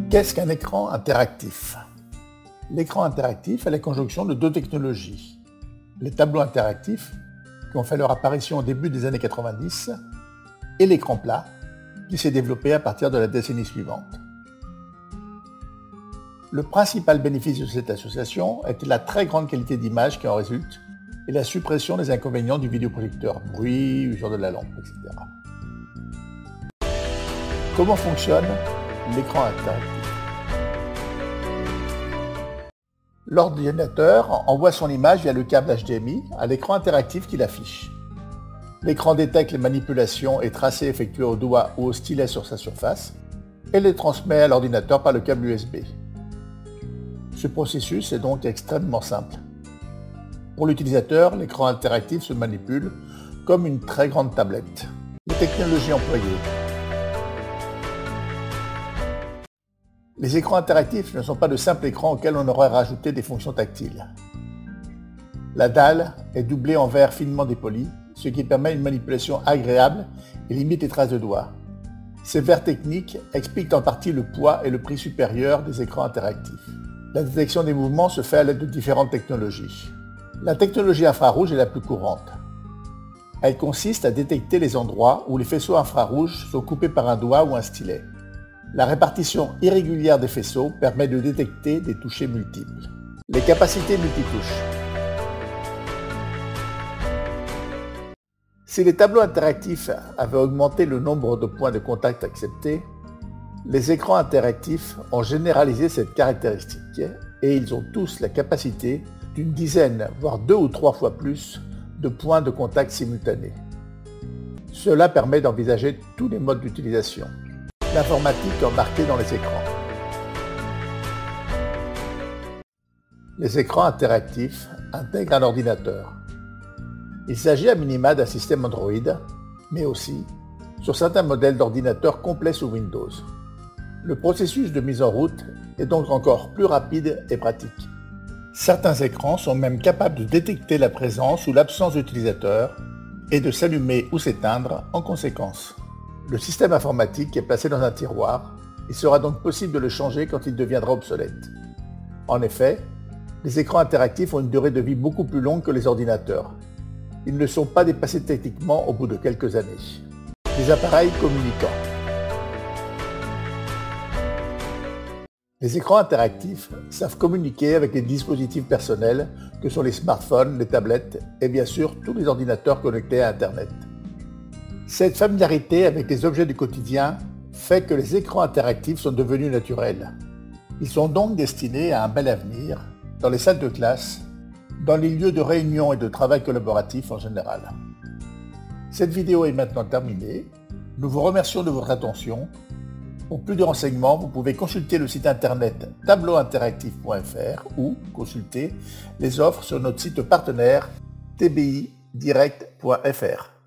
Qu'est-ce qu'un écran interactif? L'écran interactif est la conjonction de deux technologies. Les tableaux interactifs, qui ont fait leur apparition au début des années 90, et l'écran plat, qui s'est développé à partir de la décennie suivante. Le principal bénéfice de cette association était la très grande qualité d'image qui en résulte et la suppression des inconvénients du vidéoprojecteur, bruit, usure de la lampe, etc. Comment fonctionne l'écran interactif? L'ordinateur envoie son image via le câble HDMI à l'écran interactif qu'il affiche. L'écran détecte les manipulations et tracés effectués au doigt ou au stylet sur sa surface et les transmet à l'ordinateur par le câble USB. Ce processus est donc extrêmement simple. Pour l'utilisateur, l'écran interactif se manipule comme une très grande tablette. Les technologies employées. Les écrans interactifs ne sont pas de simples écrans auxquels on aurait rajouté des fonctions tactiles. La dalle est doublée en verre finement dépoli, ce qui permet une manipulation agréable et limite les traces de doigts. Ces verres techniques expliquent en partie le poids et le prix supérieur des écrans interactifs. La détection des mouvements se fait à l'aide de différentes technologies. La technologie infrarouge est la plus courante. Elle consiste à détecter les endroits où les faisceaux infrarouges sont coupés par un doigt ou un stylet. La répartition irrégulière des faisceaux permet de détecter des touchés multiples. Les capacités multitouches. Si les tableaux interactifs avaient augmenté le nombre de points de contact acceptés, les écrans interactifs ont généralisé cette caractéristique et ils ont tous la capacité d'une dizaine, voire 2 ou 3 fois plus de points de contact simultanés. Cela permet d'envisager tous les modes d'utilisation. L'informatique embarquée dans les écrans. Les écrans interactifs intègrent un ordinateur. Il s'agit à minima d'un système Android, mais aussi sur certains modèles d'ordinateurs complets sous Windows. Le processus de mise en route est donc encore plus rapide et pratique. Certains écrans sont même capables de détecter la présence ou l'absence d'utilisateur et de s'allumer ou s'éteindre en conséquence. Le système informatique est placé dans un tiroir. Il sera donc possible de le changer quand il deviendra obsolète. En effet, les écrans interactifs ont une durée de vie beaucoup plus longue que les ordinateurs. Ils ne sont pas dépassés techniquement au bout de quelques années. Les appareils communicants. Les écrans interactifs savent communiquer avec les dispositifs personnels que sont les smartphones, les tablettes et bien sûr tous les ordinateurs connectés à Internet. Cette familiarité avec les objets du quotidien fait que les écrans interactifs sont devenus naturels. Ils sont donc destinés à un bel avenir dans les salles de classe, dans les lieux de réunion et de travail collaboratif en général. Cette vidéo est maintenant terminée. Nous vous remercions de votre attention. Pour plus de renseignements, vous pouvez consulter le site internet tableauinteractif.fr ou consulter les offres sur notre site partenaire tbidirect.fr.